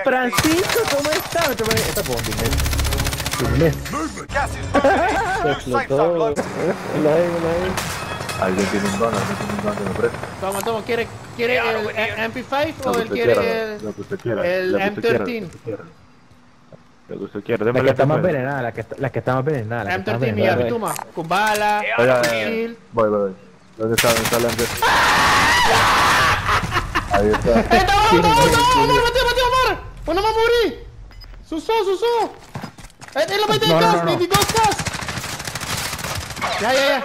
Francisco, ¿cómo estás? Esta bomba, explotó. Alguien tiene un don que me presta. Toma, ¿quiere el MP5 o él quiere Lo que usted quiera. el Lo que usted quiera, M13? Lo que usted quiera. La Démele que está más pues. envenenada, la que está más envenenada. La que está más M13 envenenada. mi toma, con bala, Oiga, fusil. voy. ¿Dónde está el Ander? Ahí está. ¡Mateo! ¡Bueno, me morí! ¡Susó! ¡Es la 22! No. ¡22K! Ya.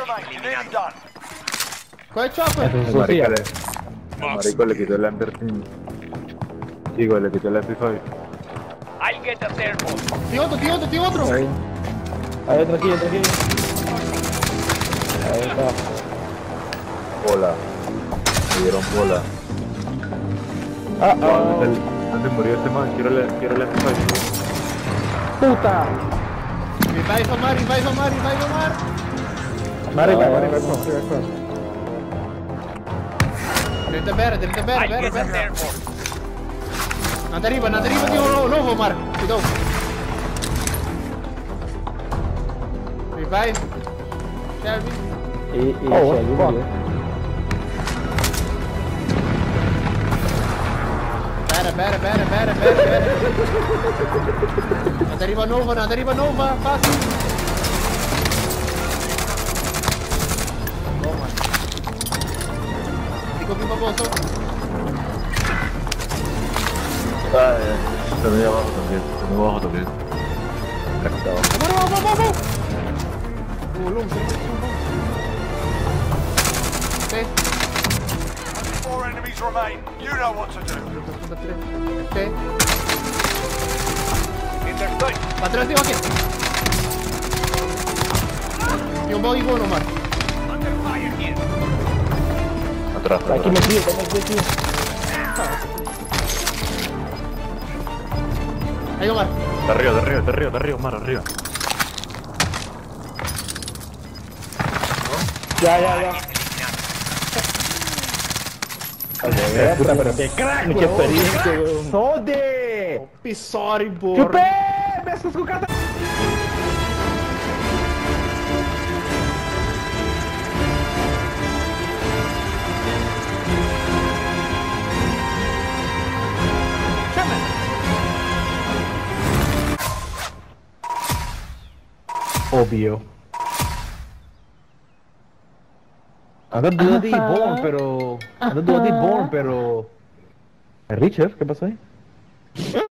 ¿Cuál es choco? El marico le quitó el Ander. Digo, le quitó el MP5. Tío otro. Ahí. Hay otro aquí. Ahí está. Bola. Me dieron bola. ¿Dónde murió este man? Quiero el MP5. ¡Puta! Revive Omar. Mari, Dritto bene. Non ti arriva, tío, nuovo Omar. Ti do. Revive. Shelby. Y Shelby. Bene. Non ti arriva nuovo, fácil. Toma. Dico più famoso. Se me iba abajo también. Vamos. Lungo. Ok. 4 enemies remain. You know what to do. Ok. Atrás tío aquí. Y un buggy bueno, Omar. Atrás. Aquí metido, aquí. Ahí Omar. De arriba, Omar, arriba. Ya. Puta, pero qué crack, qué experiencia, weón. ¡Sode! Pisori, borro. ¡Chupé! ¡Me estás con carta! Obvio. Anda dudando de Born, pero... Richard, ¿qué pasó ahí?